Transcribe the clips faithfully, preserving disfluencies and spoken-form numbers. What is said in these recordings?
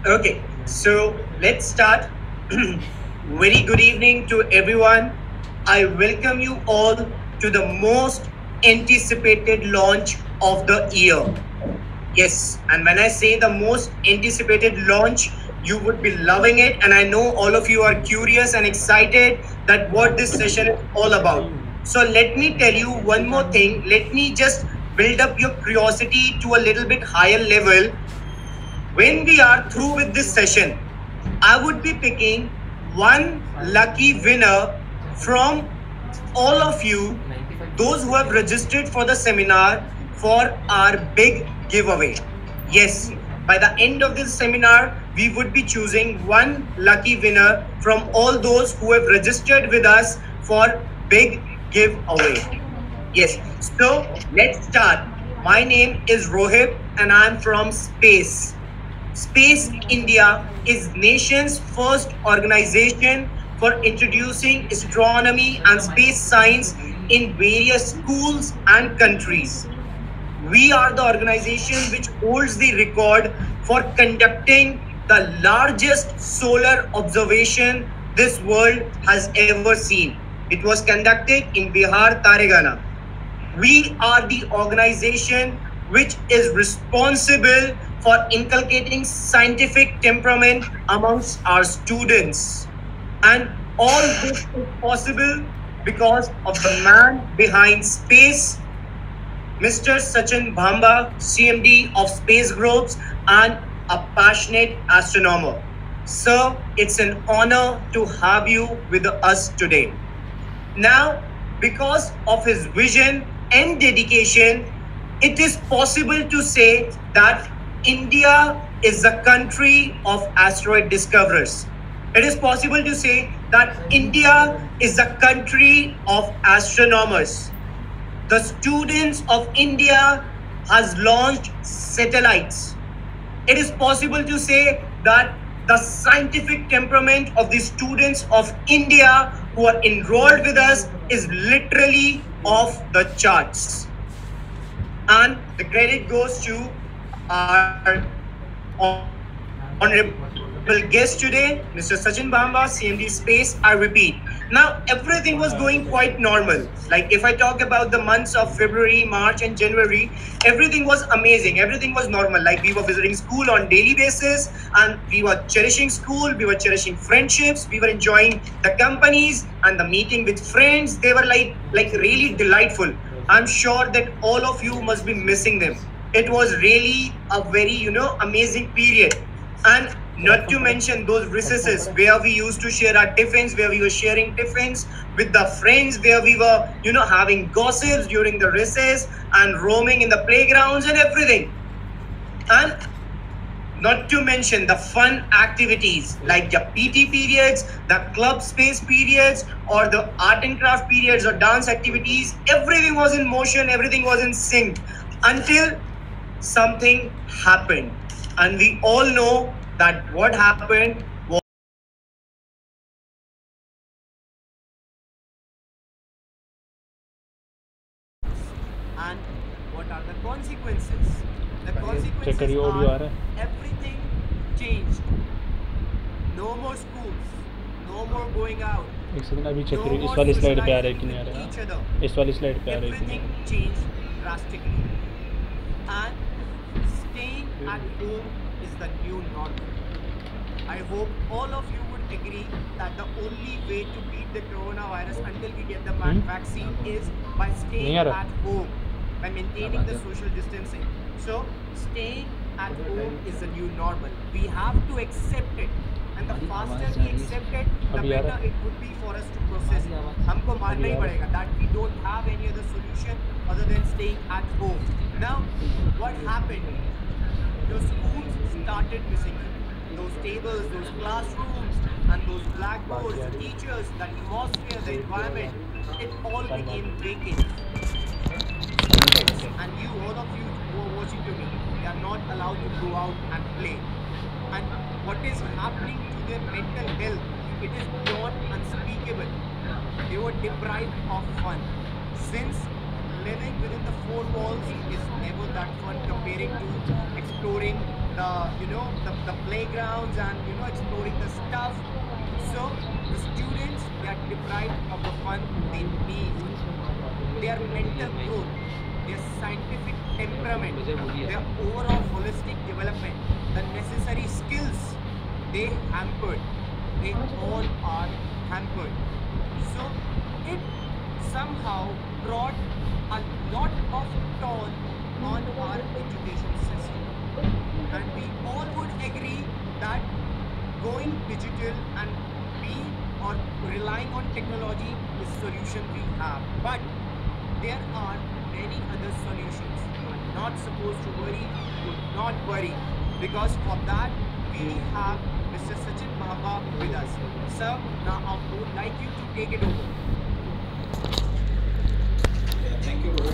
Okay, so let's start. Very good evening to everyone. I welcome you all to the most anticipated launch of the year. Yes, and when I say the most anticipated launch, you would be loving it. And I know all of you are curious and excited that what this session is all about. So let me tell you one more thing. Let me just build up your curiosity to a little bit higher level. When we are through with this session, I would be picking one lucky winner from all of you, those who have registered for the seminar for our big giveaway. Yes, by the end of this seminar, we would be choosing one lucky winner from all those who have registered with us for big giveaway. Yes, so let's start. My name is Rohit and I'm from Space. Space India is nation's first organization for introducing astronomy and space science in various schools and countries. We are the organization which holds the record for conducting the largest solar observation this world has ever seen. It was conducted in Bihar, Taregana. We are the organization which is responsible for inculcating scientific temperament amongst our students. And all this is possible because of the man behind space, Mister Sachin Bhamba, C M D of Space Groups, and a passionate astronomer. Sir, it's an honor to have you with us today. Now, because of his vision and dedication, it is possible to say that India is the country of asteroid discoverers. It is possible to say that India is the country of astronomers. The students of India has launched satellites. It is possible to say that the scientific temperament of the students of India who are enrolled with us is literally off the charts. And the credit goes to our honorable guest today, Mister Sachin Bhamba, C M D Space. I repeat. Now, everything was going quite normal. Like, if I talk about the months of February, March, and January, everything was amazing. Everything was normal. Like, we were visiting school on daily basis, and we were cherishing school. We were cherishing friendships. We were enjoying the companies and the meeting with friends. They were like, like really delightful. I'm sure that all of you must be missing them. It was really a very, you know, amazing period. And not to mention those recesses where we used to share our tiffins, where we were sharing tiffins with the friends, where we were, you know, having gossips during the recess and roaming in the playgrounds and everything. And not to mention the fun activities like the P T periods, the club space periods, or the art and craft periods or dance activities. Everything was in motion, everything was in sync until something happened. And we all know that what happened was. And what are the consequences? The consequences are everything changed. No more schools, no more going out. एक second अभी check करिए इस वाली slide पे आ रहा है कि नहीं आ रहा है इस वाली स्लाइड पे आ रहा है कि नहीं Everything changed drastically. And staying at home is the new normal. I hope all of you would agree that the only way to beat the coronavirus until we get the Hmm? vaccine is by staying नहीं आ रहा at home, by maintaining the social distancing. So staying at home is the new normal. We have to accept it. And the faster we accept it, the अभी आ रहा better it would be for us to process it. हमको मानना ही पड़ेगा that we don't have any other solution other than staying at home. Now, what happened? The schools started missing it. Those tables, those classrooms, and those blackboards, the teachers, the atmosphere, the environment, it all became vacant. And you, all of you who are watching to me, they are not allowed to go out and play. And what is happening to their mental health, it is beyond unspeakable. They were deprived of fun. Since living within the four walls is never that fun comparing to exploring the, you know, the, the playgrounds and, you know, exploring the stuff. So the students, they are deprived of the fun they need, their mental growth, their scientific temperament, their overall holistic development, the necessary skills, they hampered. They all are hampered. So it somehow brought a lot of toll on our education system. And we all would agree that going digital and being or relying on technology is solution we have. But there are many other solutions. You are not supposed to worry, do not worry. Because for that, we have Mister Sachin Bhabha with us. Sir, now I would like you to take it over. Yeah, thank you.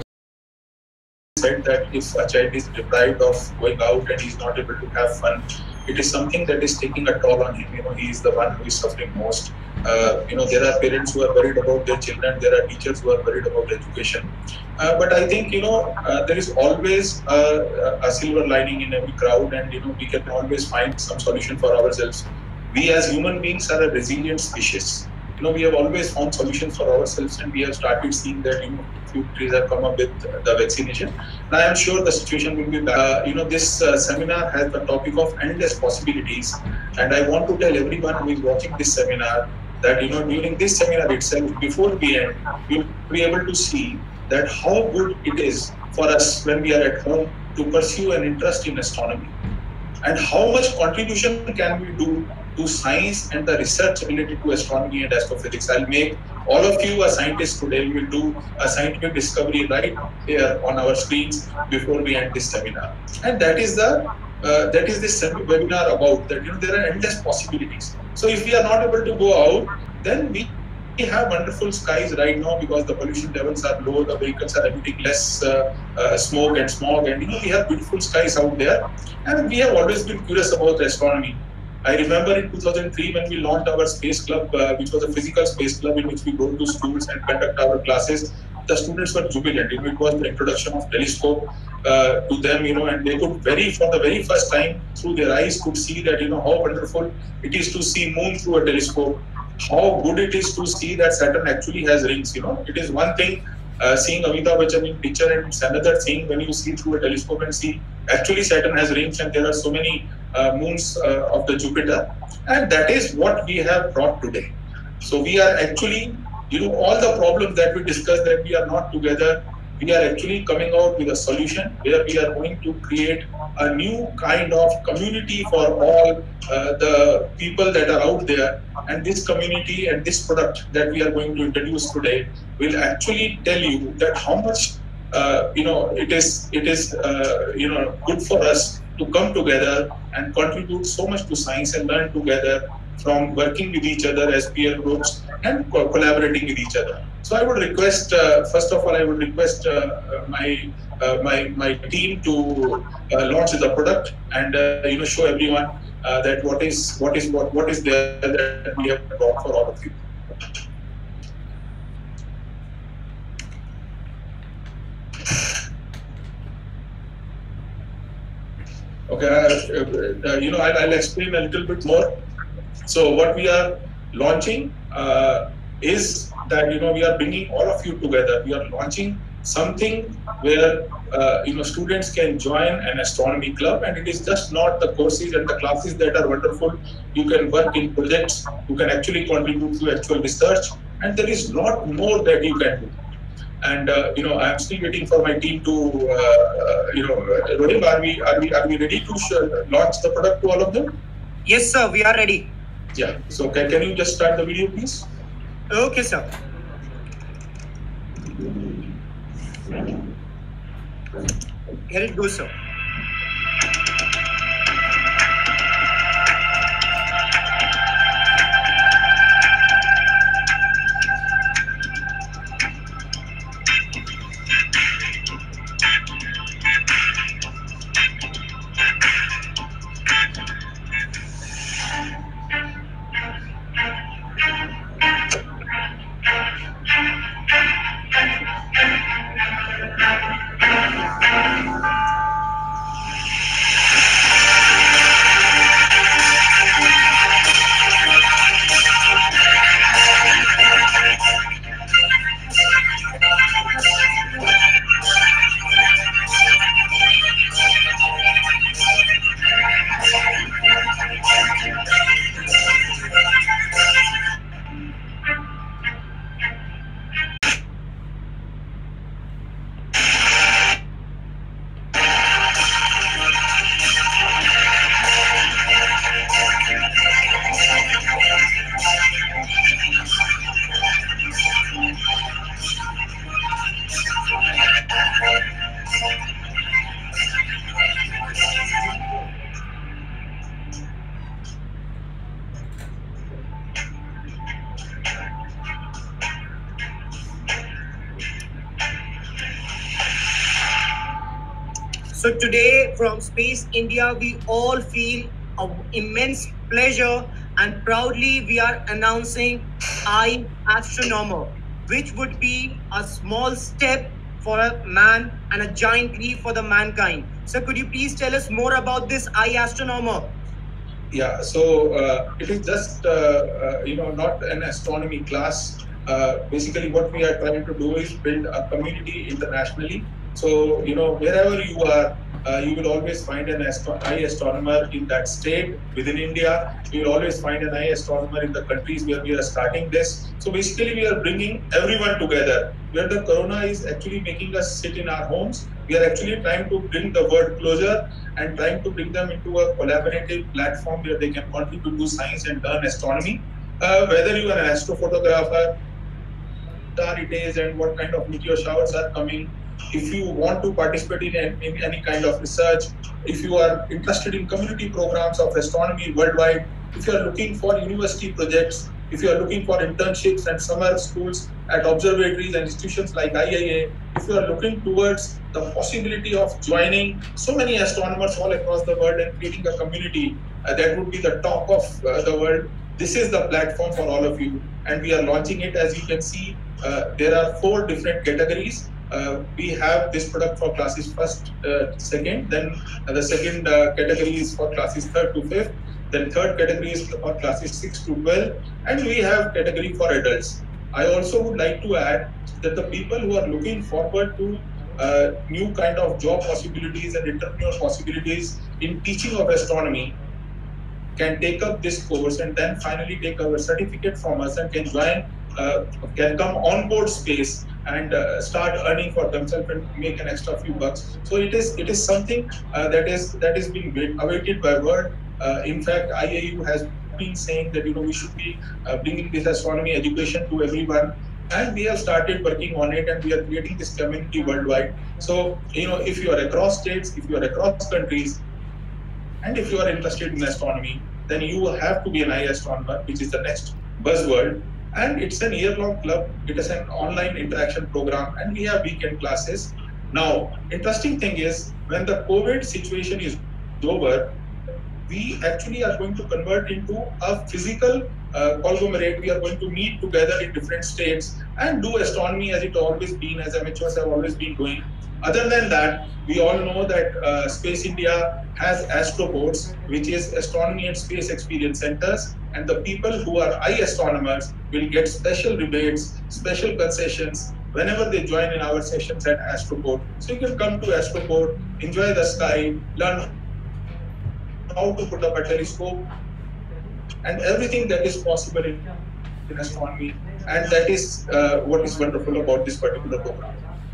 Said that if a child is deprived of going out and he's not able to have fun, it is something that is taking a toll on him. You know, he is the one who is suffering most. Uh, you know, there are parents who are worried about their children. There are teachers who are worried about education. Uh, but I think, you know, uh, there is always a, a silver lining in every crowd, and, you know, we can always find some solution for ourselves. We as human beings are a resilient species. You know, we have always found solutions for ourselves, and we have started seeing that, you know, few countries have come up with the vaccination. And I am sure the situation will be better. Uh, you know, this uh, seminar has the topic of endless possibilities, and I want to tell everyone who is watching this seminar that, you know, during this seminar itself, before we end, you'll be able to see that how good it is for us when we are at home to pursue an interest in astronomy, and how much contribution can we do to science and the research related to astronomy and astrophysics. I'll make all of you a scientist today. We will do a scientific discovery right here on our screens before we end this seminar. And that is the uh, that is this webinar about, that, you know, there are endless possibilities. So if we are not able to go out, then we We have wonderful skies right now because the pollution levels are low, the vehicles are emitting less uh, uh, smoke and smog, and, you know, we have beautiful skies out there. And we have always been curious about astronomy. I remember in two thousand three when we launched our space club, uh, which was a physical space club in which we go to schools and conduct our classes. The students were jubilant. You know, it was the introduction of telescope uh, to them, you know, and they could very, for the very first time, through their eyes, could see that, you know, how wonderful it is to see moon through a telescope. How good it is to see that Saturn actually has rings. You know, it is one thing uh, seeing Amitabh Bachchan in picture, and it's another thing when you see through a telescope and see actually Saturn has rings and there are so many uh, moons uh, of the Jupiter. And that is what we have brought today. So we are actually, you know, all the problems that we discussed, that we are not together, we are actually coming out with a solution where we are going to create a new kind of community for all uh, the people that are out there. And this community and this product that we are going to introduce today will actually tell you that how much uh, you know it is it is uh, you know good for us to come together and contribute so much to science and learn together from working with each other as peer groups and co collaborating with each other. So I would request, uh, first of all, I would request uh, my uh, my my team to uh, launch the product and uh, you know show everyone uh, that what is what is what what is there that we have brought for all of you. Okay, uh, uh, you know I'll, I'll explain a little bit more. So what we are launching uh, is that, you know, we are bringing all of you together. We are launching something where uh, you know students can join an astronomy club, and it is just not the courses and the classes that are wonderful. You can work in projects. You can actually contribute to actual research, and there is a lot more that you can do. And uh, you know, I am still waiting for my team to uh, uh, you know, Rohim, are we are we are we ready to launch the product to all of them? Yes, sir. We are ready. Yeah. So can, can you just start the video, please? Okay, sir. Here it goes, sir. So today from Space India, we all feel an immense pleasure and proudly we are announcing iAstronomer, which would be a small step for a man and a giant leap for the mankind. So could you please tell us more about this iAstronomer? Yeah, so uh, it is just, uh, uh, you know, not an astronomy class. Uh, basically, what we are trying to do is build a community internationally. So, you know, wherever you are, uh, you will always find an astro- eye astronomer in that state within India. You will always find an eye astronomer in the countries where we are starting this. So basically, we are bringing everyone together. Where the corona is actually making us sit in our homes, we are actually trying to bring the world closer and trying to bring them into a collaborative platform where they can contribute to science and learn astronomy. Uh, whether you are an astrophotographer, it is and what kind of meteor showers are coming. If you want to participate in, in any kind of research, if you are interested in community programs of astronomy worldwide, if you are looking for university projects, if you are looking for internships and summer schools at observatories and institutions like I I A, if you are looking towards the possibility of joining so many astronomers all across the world and creating a community uh, that would be the talk of uh, the world, this is the platform for all of you. And we are launching it. As you can see, uh, there are four different categories. Uh, we have this product for classes first, uh, second, then uh, the second uh, category is for classes third to fifth, then third category is for classes six to twelve, and we have category for adults. I also would like to add that the people who are looking forward to uh, new kind of job possibilities and entrepreneurial possibilities in teaching of astronomy can take up this course and then finally take our certificate from us and can join, uh, can come on board Space and uh, start earning for themselves and make an extra few bucks. So it is it is something uh, that is that is being awaited by world. Uh, in fact, I A U has been saying that you know we should be uh, bringing this astronomy education to everyone, and we have started working on it, and we are creating this community worldwide. So you know if you are across states, if you are across countries, and if you are interested in astronomy, then you have to be an eye astronomer, which is the next buzzword. And it's an year-long club. It is an online interaction program, and we have weekend classes. Now, interesting thing is, when the COVID situation is over, we actually are going to convert into a physical uh, conglomerate. We are going to meet together in different states and do astronomy as it always been, as amateurs have always been doing. Other than that, we all know that uh, Space India has astroports, which is astronomy and space experience centers, and the people who are eye astronomers will get special rebates, special concessions whenever they join in our sessions at Astroport. So you can come to Astroport, enjoy the sky, learn how to put up a telescope, and everything that is possible in, in astronomy. And that is uh, what is wonderful about this particular program.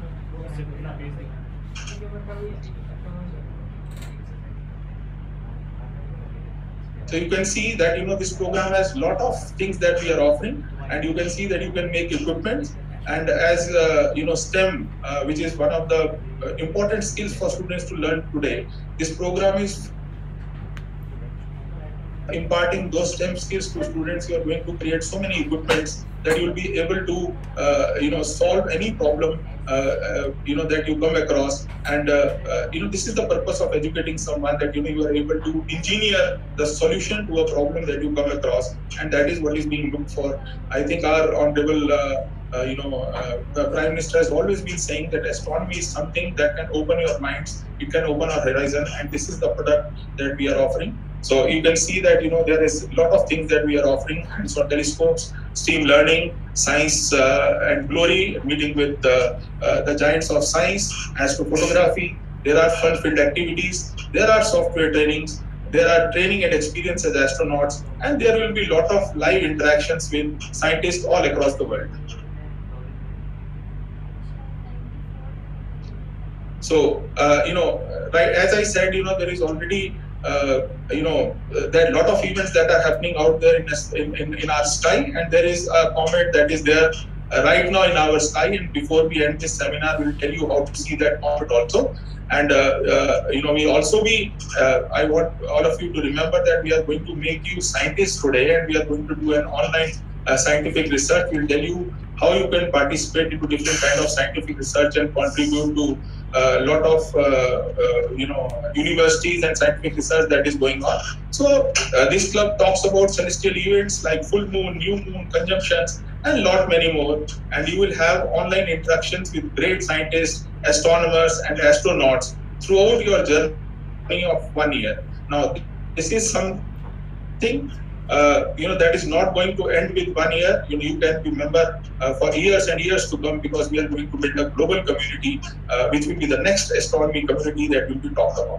So you can see that you know this program has a lot of things that we are offering, and you can see that you can make equipment. And as uh, you know, STEM, uh, which is one of the uh, important skills for students to learn today, this program is imparting those STEM skills to students. You are going to create so many equipments that you will be able to, uh, you know, solve any problem, uh, uh, you know, that you come across. And, uh, uh, you know, this is the purpose of educating someone, that, you know, you are able to engineer the solution to a problem that you come across. And that is what is being looked for. I think our honorable, uh, uh, you know, uh, the Prime Minister has always been saying that astronomy is something that can open your minds. It can open our horizon. And this is the product that we are offering. So you can see that, you know, there is a lot of things that we are offering. So telescopes, STEAM learning, science uh, and glory, meeting with uh, uh, the giants of science, astrophotography. There are fun-filled activities. There are software trainings. There are training and experience as astronauts. And there will be a lot of live interactions with scientists all across the world. So, uh, you know, right, as I said, you know, there is already Uh, you know, uh, there are a lot of events that are happening out there in, in, in our sky, and there is a comet that is there uh, right now in our sky. And before we end this seminar, we'll tell you how to see that comet also. And uh, uh, you know, we also be. Uh, I want all of you to remember that we are going to make you scientists today, and we are going to do an online uh, scientific research. We'll tell you how you can participate into different kind of scientific research and contribute to a lot of uh, uh, you know universities and scientific research that is going on. So uh, this club talks about celestial events like full moon, new moon, conjunctions, and lot many more. And you will have online interactions with great scientists, astronomers, and astronauts throughout your journey of one year. Now, this is something uh, you know that is not going to end with one year. You know, you can remember uh, for years and years to come, because we are going to build a global community, uh, which will be the next astronomy community that will be talked about.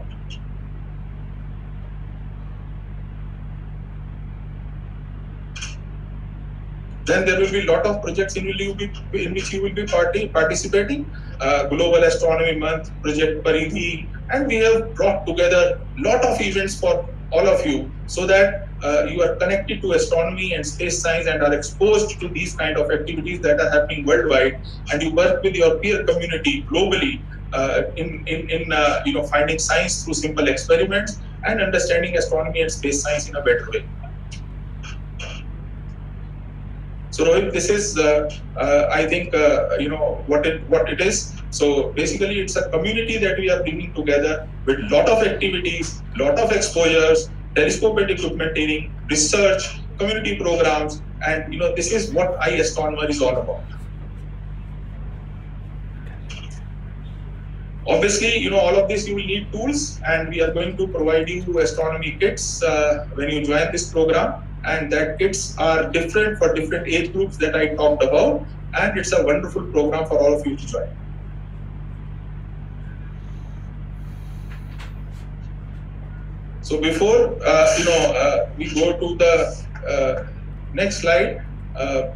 Then there will be a lot of projects in which you will be, in which you will be party, participating. Uh, Global Astronomy Month, Project Paridhi, and we have brought together a lot of events for all of you, so that uh, you are connected to astronomy and space science and are exposed to these kind of activities that are happening worldwide, and you work with your peer community globally uh, in in, in uh, you know finding science through simple experiments and understanding astronomy and space science in a better way. So Rohit, this is, uh, uh, I think, uh, you know, what it what it is. So basically, it's a community that we are bringing together with lot of activities, lot of exposures, telescope and equipment training, research, community programs, and you know, this is what iAstronomer is all about. Obviously, you know, all of this you will need tools, and we are going to provide you astronomy kits uh, when you join this program. And that kits are different for different age groups that I talked about, and it's a wonderful program for all of you to join. So before uh, you know uh, we go to the uh, next slide, uh,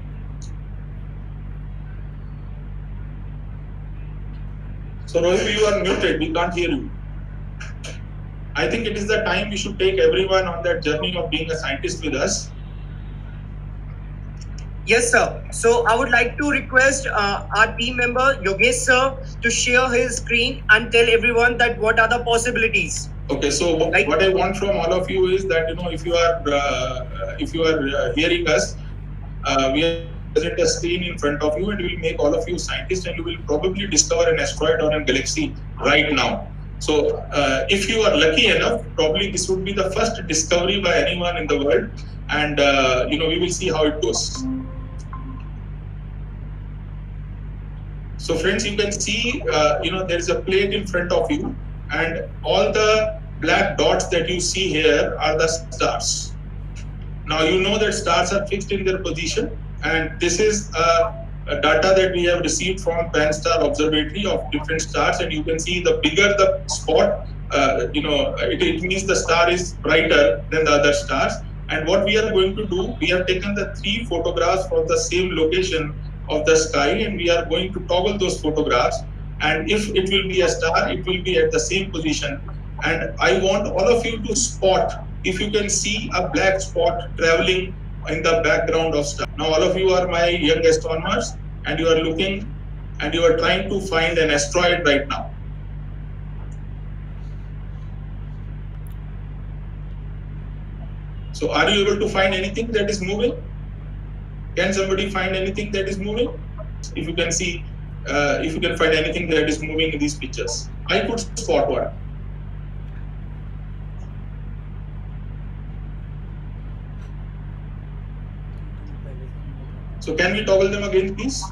so Rohit, you are muted. We can't hear you. I think it is the time we should take everyone on that journey of being a scientist with us. Yes, sir. So I would like to request uh, our team member, Yogesh sir, to share his screen and tell everyone that what are the possibilities. Okay, so like, what I want from all of you is that, you know, if you are uh, if you are uh, hearing us, uh, we are present a screen in front of you, and we will make all of you scientists, and you will probably discover an asteroid or a galaxy right now. So uh, if you are lucky enough, probably this would be the first discovery by anyone in the world, and uh, you know, we will see how it goes. So friends, you can see, uh, you know, there is a plate in front of you, and all the black dots that you see here are the stars. Now you know that stars are fixed in their position, and this is uh, a data that we have received from Pan-STARRS Observatory of different stars, and you can see the bigger the spot, uh, you know, it, it means the star is brighter than the other stars. And what we are going to do, we have taken the three photographs from the same location of the sky, and we are going to toggle those photographs. And if it will be a star, it will be at the same position. And I want all of you to spot if you can see a black spot traveling in the background of star. Now all of you are my young astronomers, and you are looking and you are trying to find an asteroid right now. So are you able to find anything that is moving? Can somebody find anything that is moving? If you can see, uh, if you can find anything that is moving in these pictures. I could spot one. So can we toggle them again, please?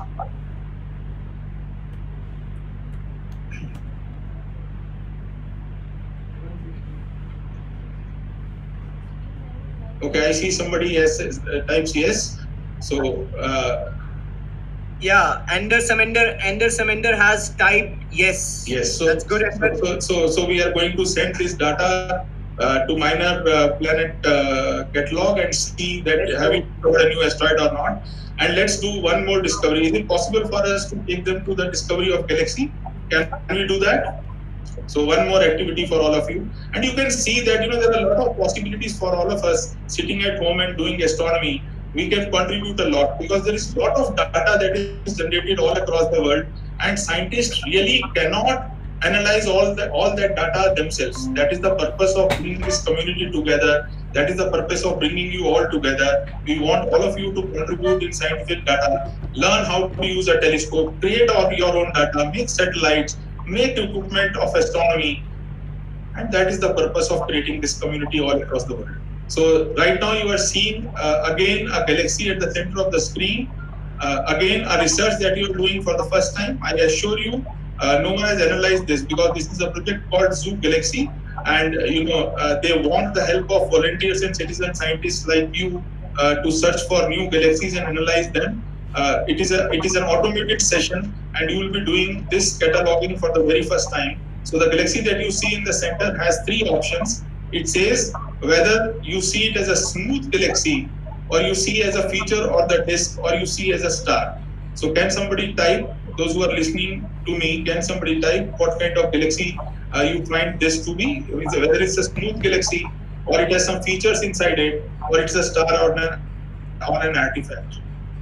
Okay, I see somebody has uh, types yes. So uh, yeah, Ender Samender, Ender Samender has typed yes. Yes, so that's good. So, so, so we are going to send this data uh, to Minor uh, Planet uh, catalog and see that have we discovered a new asteroid or not. And let's do one more discovery. Is it possible for us to take them to the discovery of galaxy? Can we do that? So one more activity for all of you. And you can see that, you know, there are a lot of possibilities for all of us sitting at home and doing astronomy. We can contribute a lot because there is a lot of data that is generated all across the world, and scientists really cannot analyze all the all that data themselves. That is the purpose of bringing this community together. That is the purpose of bringing you all together. We want all of you to contribute in scientific data, learn how to use a telescope, create all your own data, make satellites, make equipment of astronomy. And that is the purpose of creating this community all across the world. So right now you are seeing uh, again a galaxy at the center of the screen. Uh, again, a research that you are doing for the first time. I assure you, uh, no one has analyzed this because this is a project called Zoo Galaxy, and uh, you know uh, they want the help of volunteers and citizen scientists like you uh, to search for new galaxies and analyze them. Uh, it is a it is an automated session, and you will be doing this cataloging for the very first time. So the galaxy that you see in the center has three options. It says whether you see it as a smooth galaxy, or you see as a feature or the disk, or you see as a star. So can somebody type, those who are listening to me, can somebody type what kind of galaxy uh, you find this to be? Whether it's a smooth galaxy, or it has some features inside it, or it's a star or an, or an artifact.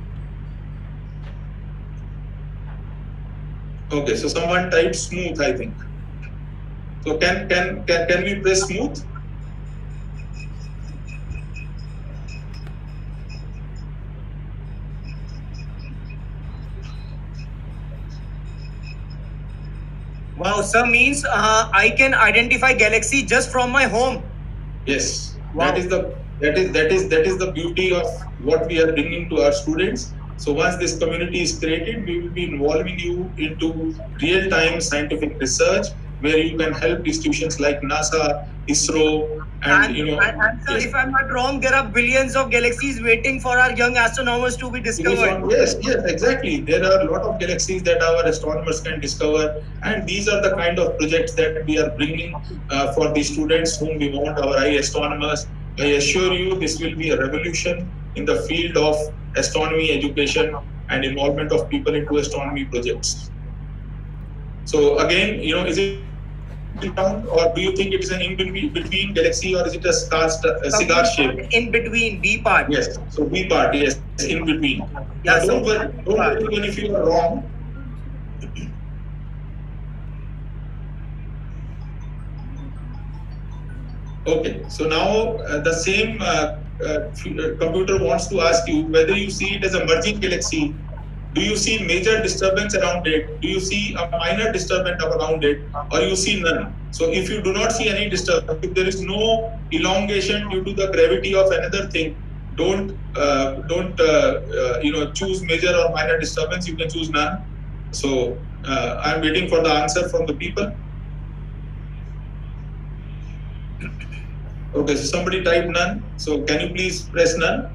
Okay, so someone typed smooth, I think. So can can can, can we press smooth? Wow, sir, means uh, I can identify galaxy just from my home. Yes, wow. that is the that is that is that is the beauty of what we are bringing to our students. So once this community is created, we will be involving you into real-time scientific research, where you can help institutions like NASA, ISRO, and, and you know. And, and sir, yes. if I'm not wrong, there are billions of galaxies waiting for our young astronomers to be discovered. Yes, yes, exactly. There are a lot of galaxies that our astronomers can discover, and these are the kind of projects that we are bringing uh, for the students whom we want, our eye astronomers. I assure you, this will be a revolution in the field of astronomy education and involvement of people into astronomy projects. So again, you know, is it round, or do you think it is an in between, between galaxy, or is it a star, a cigar shape? In between, B part. Yes, so B part, yes, in between. Yeah, now, so don't worry, don't worry even if you are wrong. Okay, so now uh, the same uh, uh, computer wants to ask you whether you see it as a merging galaxy. Do you see major disturbance around it? Do you see a minor disturbance around it? Or you see none? So if you do not see any disturbance, if there is no elongation due to the gravity of another thing, don't uh, don't uh, uh, you know choose major or minor disturbance. You can choose none. So uh, I'm waiting for the answer from the people. Okay, so somebody typed none. So can you please press none?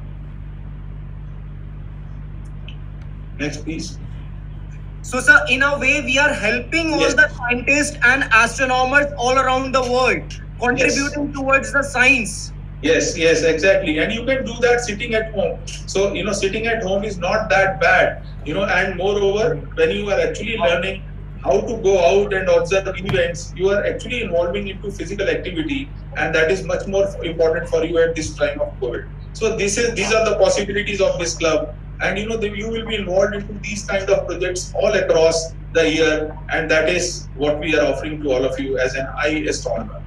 Next, please. So, sir, in a way, we are helping all yes. the scientists and astronomers all around the world, contributing yes. towards the science. Yes, yes, exactly. And you can do that sitting at home. So, you know, sitting at home is not that bad, you know, and moreover, when you are actually learning how to go out and observe events, you are actually involving into physical activity, and that is much more important for you at this time of COVID. So this is these are the possibilities of this club, and you know the, you will be involved into these kind of projects all across the year, and that is what we are offering to all of you as an eye astronomer.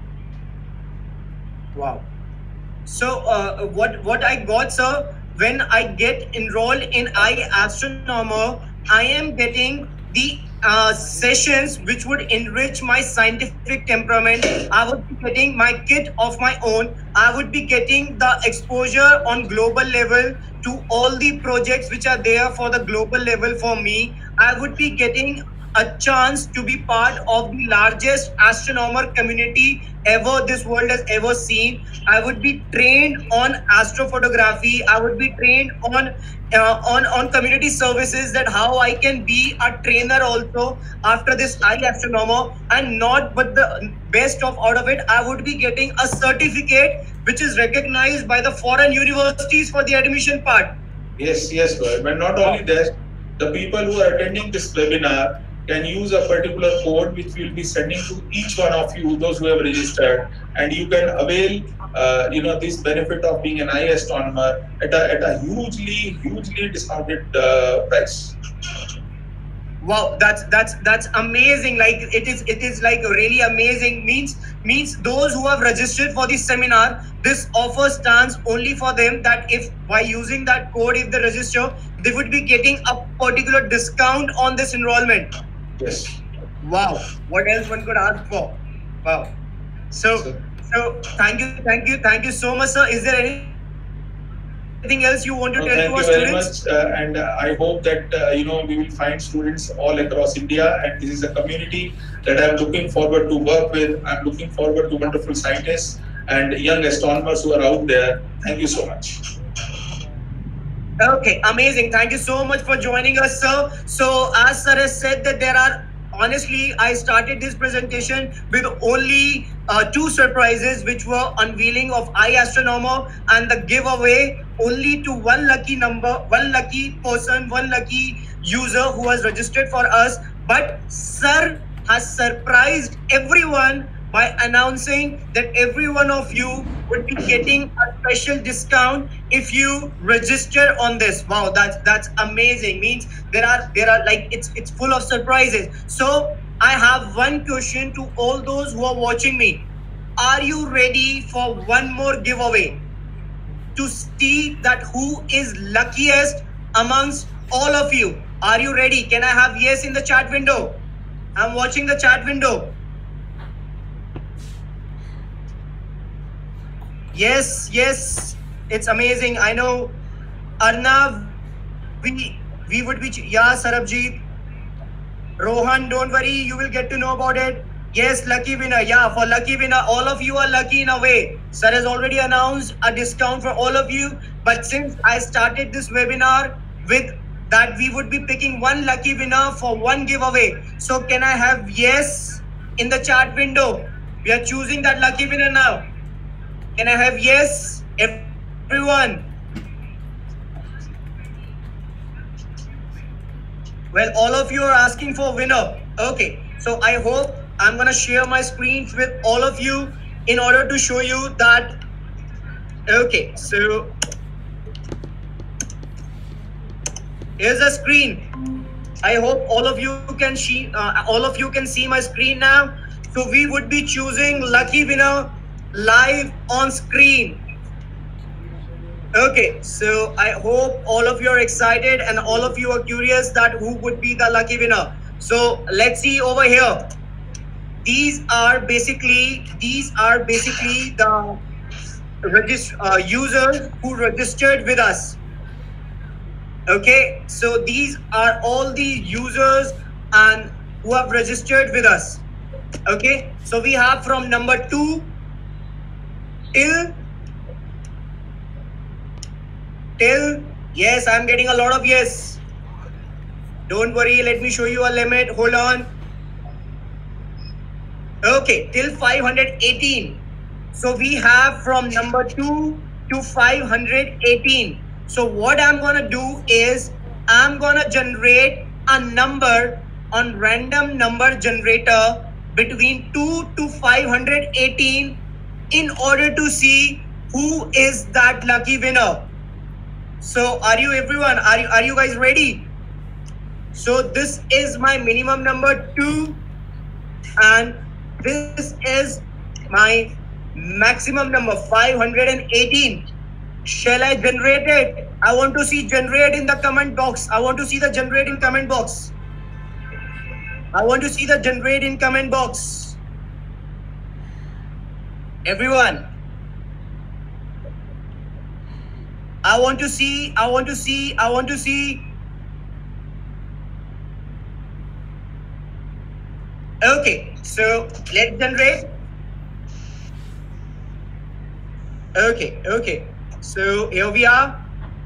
Wow. So uh, what what I got, sir, when I get enrolled in eye astronomer, I am getting the uh, sessions which would enrich my scientific temperament. I would be getting my kit of my own. I would be getting the exposure on global level to all the projects which are there for the global level for me. I would be getting a chance to be part of the largest astronomer community ever this world has ever seen. I would be trained on astrophotography. I would be trained on uh, on on community services, that how I can be a trainer also after this eye astronomer. And not but the best of out of it, I would be getting a certificate which is recognized by the foreign universities for the admission part. Yes, yes, but not only that, the people who are attending this webinar can use a particular code which we will be sending to each one of you, those who have registered, and you can avail, uh, you know, this benefit of being an eye astronomer at a at a hugely, hugely discounted uh, price. Wow, that's that's that's amazing. Like it is, it is like really amazing. Means means those who have registered for this seminar, this offer stands only for them. That if by using that code, if they register, they would be getting a particular discount on this enrollment. Yes. Wow, what else one could ask for? Wow. So, so thank you, thank you, thank you so much, sir. Is there anything else you want to tell to our students? No, thank you very much, uh, and uh, I hope that uh, you know we will find students all across India, and this is a community that I'm looking forward to work with. I'm looking forward to wonderful scientists and young astronomers who are out there. Thank you so much. Okay, amazing. Thank you so much for joining us, sir. So, as sir has said that there are, honestly, I started this presentation with only uh, two surprises, which were unveiling of iAstronomer and the giveaway only to one lucky number, one lucky person, one lucky user who has registered for us. But sir has surprised everyone by announcing that every one of you would be getting a special discount if you register on this. Wow, that's that's amazing. Means there are there are like it's it's full of surprises. So I have one question to all those who are watching me. Are you ready for one more giveaway to see that who is luckiest amongst all of you? Are you ready? Can I have yes in the chat window? I'm watching the chat window. Yes, yes, it's amazing. I know, Arnav, we we would be yeah, Sarabjeet, Rohan. Don't worry, you will get to know about it. Yes, lucky winner. Yeah, for lucky winner, all of you are lucky in a way. Sir has already announced a discount for all of you. But since I started this webinar with that, we would be picking one lucky winner for one giveaway. So can I have yes in the chat window? We are choosing that lucky winner now. Can I have yes, everyone? Well, all of you are asking for winner. Okay, so I hope I'm gonna share my screens with all of you in order to show you that. Okay, so here's a screen. I hope all of you can see, uh, all of you can see my screen now. So we would be choosing lucky winner live on screen. Okay, so I hope all of you are excited and all of you are curious that who would be the lucky winner. So let's see over here. These are basically these are basically the regist uh, users who registered with us. Okay, so these are all the users and who have registered with us. Okay, so we have from number two till till yes, I'm getting a lot of yes. Don't worry, let me show you a limit. Hold on. Okay, till five hundred eighteen. So we have from number two to five hundred eighteen. So what I'm gonna do is I'm gonna generate a number on random number generator between two to five hundred eighteen in order to see who is that lucky winner. So are you everyone, are you, are you guys ready? So this is my minimum number two and this is my maximum number five hundred eighteen. Shall I generate it? I want to see generate in the comment box. I want to see the generate in comment box. I want to see the generate in comment box. Everyone. I want to see, I want to see, I want to see. Okay, so let's generate. Okay, okay. So here we are.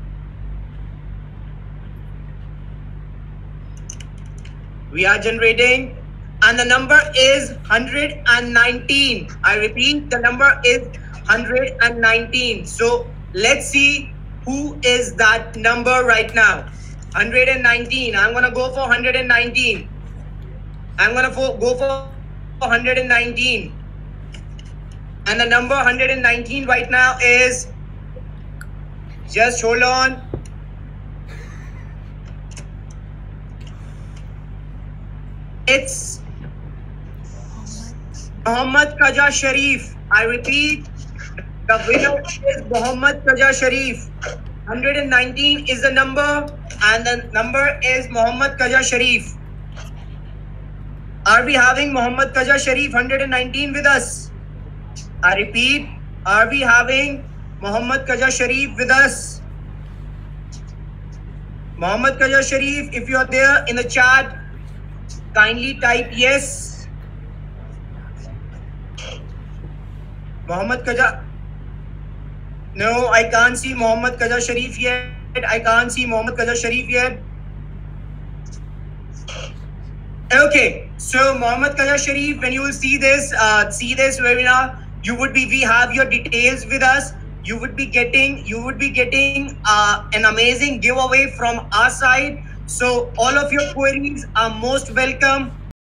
We are generating and the number is one hundred nineteen. I repeat, the number is one hundred nineteen. So let's see who is that number right now. one hundred nineteen. I'm gonna go for one hundred nineteen. I'm gonna go for one hundred nineteen. And the number one hundred nineteen right now is, just hold on. It's Mohammad Kaja Sharif. I repeat, the winner is Mohammad Kaja Sharif. one hundred nineteen is the number and the number is Mohammad Kaja Sharif. Are we having Mohammad Kaja Sharif one hundred nineteen with us? I repeat, are we having Mohammad Kaja Sharif with us? Mohammad Kaja Sharif, if you are there in the chat, kindly type yes. Mohammad Kaja. No, I can't see Mohammad Kaja Sharif yet. I can't see Mohammad Kaja Sharif yet. Okay, so Mohammad Kaja Sharif, when you will see this, uh, see this webinar, you would be, we have your details with us. You would be getting, you would be getting uh, an amazing giveaway from our side. So all of your queries are most welcome.